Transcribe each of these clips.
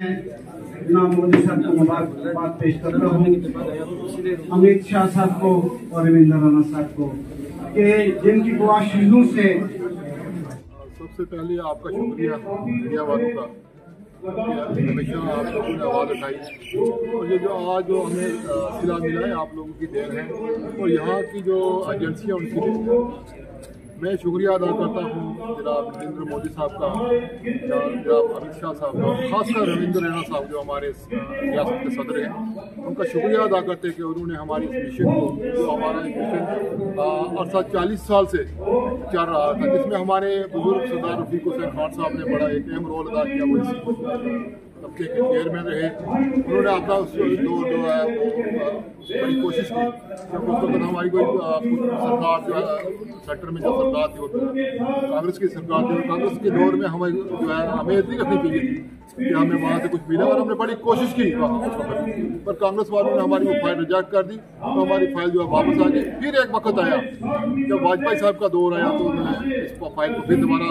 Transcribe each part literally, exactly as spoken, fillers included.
जनाब मोदी साहब को मुबारकबाद पेश करता हूँ, अमित शाह साहब को और रविंद्र राणा साहब को, कि जिनकी कोशिशों से सबसे पहले आपका शुक्रिया मीडिया वालों का, हमेशा आप लोगों ने आवाज़ उठाई और ये जो आज जो हमें सिला मिला है आप लोगों की देर है और यहाँ की जो एजेंसियाँ उनकी देर है। मैं शुक्रिया अदा करता हूँ जनाब नरेंद्र मोदी साहब का, जनाब अमित शाह साहब का, खासकर रविंद्र राणा साहब जो हमारे रियासत के सदर हैं, उनका शुक्रिया अदा करते हैं कि उन्होंने हमारी इस मिशन को, जो हमारा मिशन अरसा चालीस साल से चल रहा था, जिसमें हमारे बुजुर्ग सरदार रफीक हुसैन खान साहब ने बड़ा एक अहम रोल अदा किया, वो इसी तबके के चेयरमैन रहे। उन्होंने अपना दो जो है बड़ी कोशिश की, जब उस वक्त हमारी कोई सरकार जो है सेक्टर में जो सरकार थी वो कांग्रेस की सरकार थी, कांग्रेस के दौर में हमें जो है हमें नहीं रखनी चाहिए थी कि हमें वहाँ से कुछ मिला, और हमने बड़ी कोशिश की वहाँ उस वक्त, पर कांग्रेस वालों ने हमारी वो फाइल रिजेक्ट कर दी, तो हमारी फाइल जो है वापस आ गई। फिर एक वक्त आया जब वाजपेयी साहब का दौर आया, तो उन्होंने इस फाइल को फिर दोबारा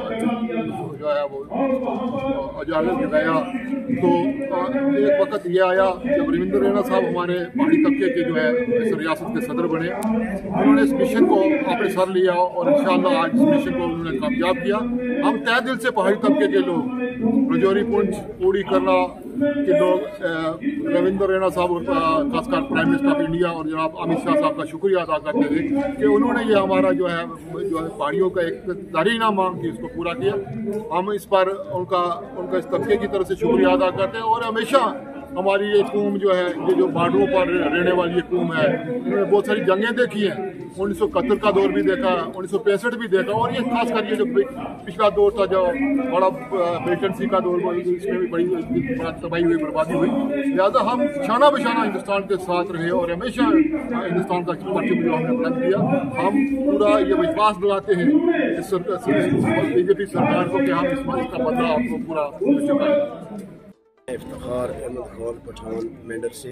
जो है वो इजाज़त दिलाया। तो एक वक्त ये आया जब रविंद्र राणा साहब हमारे पहाड़ी तबके के जो है इस रियासत के सदर बने, उन्होंने इस मिशन को अपने सर लिया और इंशाअल्लाह आज इस मिशन को उन्होंने कामयाब किया। हम तय दिल से पहाड़ी तबके के लोग, रजौरी, पुंछ, पूरी, करला के लोग रविंद्र राणा साहब और खासकर प्राइम मिनिस्टर ऑफ इंडिया और जनाब अमित शाह साहब का शुक्रिया अदा करते थे कि उन्होंने ये हमारा जो है जो है पहाड़ियों का एक दारीना मांग थी उसको पूरा किया। हम इस पर उनका उनका इस तबके की तरफ से शुक्रिया अदा करते हैं। और हमेशा हमारी ये कौम जो है, ये जो बॉर्डरों पर रहने वाली ये कौम है, इन्होंने बहुत सारी जंगें देखी हैं, उन्नीस सौ इकहत्तर का दौर भी देखा, उन्नीस सौ पैंसठ भी देखा, और ये खासकर ये जो पिछला दौर था जो बड़ा बेटेंसी का दौर, इसमें भी बड़ी तबाही हुई, बर्बादी हुई। लिहाजा हम शाना बशाना हिंदुस्तान के साथ रहे और हमेशा हिंदुस्तान का परचम जो हमने बुलंद किया। हम पूरा ये विश्वास दिलाते हैं इस बीजेपी सरकार को कि हम इसका बदला आपको पूरा चुकाएंगे। इफ्तिखार अहमद खान पठान मेंढर से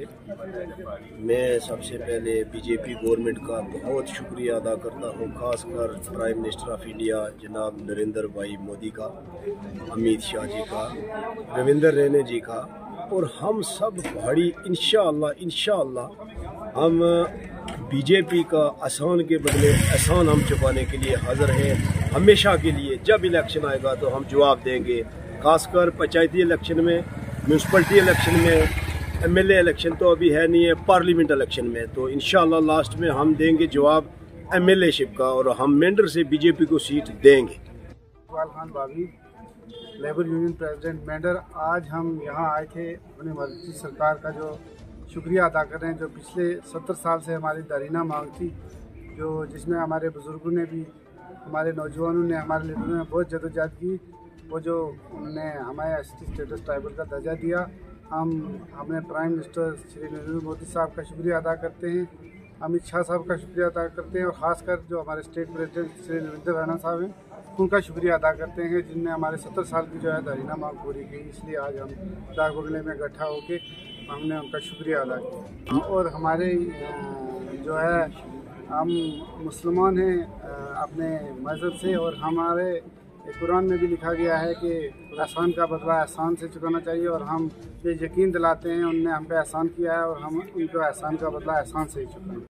मैं सबसे पहले बीजेपी गवर्नमेंट का बहुत शुक्रिया अदा करता हूँ, खासकर प्राइम मिनिस्टर ऑफ इंडिया जनाब नरेंद्र भाई मोदी का, अमित शाह जी का, रविंद्र राणा जी का, और हम सब पहाड़ी इंशाअल्लाह इंशाअल्लाह हम बीजेपी का आसान के बदले एहसान हम चुकाने के लिए हाजिर हैं हमेशा के लिए। जब इलेक्शन आएगा तो हम जवाब देंगे, खासकर पंचायती इलेक्शन में, म्यूनसिपलिटी इलेक्शन में, एमएलए इलेक्शन तो अभी है नहीं है, पार्लियामेंट इलेक्शन में, तो इंशाअल्लाह लास्ट में हम देंगे जवाब एमएलए शिप का और हम मेंढर से बीजेपी को सीट देंगे। इकबाल खान बागी, लेबर यूनियन प्रेसिडेंट मेंढर। आज हम यहाँ आए थे अपनी मर्जी सरकार का जो शुक्रिया अदा कर रहे हैं, जो पिछले सत्तर साल से हमारी दारीना मांग थी, जो जिसमें हमारे बुजुर्गों ने भी, हमारे नौजवानों ने, हमारे लीडरों ने बहुत जदोजहद की। वो जो उन्होंने हमें एस टी स्टेटस ट्राइबल का दर्जा दिया, हम हमने प्राइम मिनिस्टर श्री नरेंद्र मोदी साहब का शुक्रिया अदा करते हैं, अमित शाह साहब का शुक्रिया अदा करते हैं, और ख़ासकर जो हमारे स्टेट प्रेसिडेंट श्री रविंद्र राणा साहब हैं उनका शुक्रिया अदा करते हैं, जिनने हमारे सत्तर साल की जो है दारीना मांग पूरी की। इसलिए आज हम डाक बंगले में इकट्ठा होकर हमने उनका शुक्रिया अदा किया। और हमारे जो है हम मुसलमान हैं अपने मज़हब से, और हमारे कुरान में भी लिखा गया है कि एहसान का बदला एहसान से चुकाना चाहिए, और हम ये यकीन दिलाते हैं उनने हम पे एहसान किया है और हम उनको एहसान का बदला एहसान से ही चुकाएं।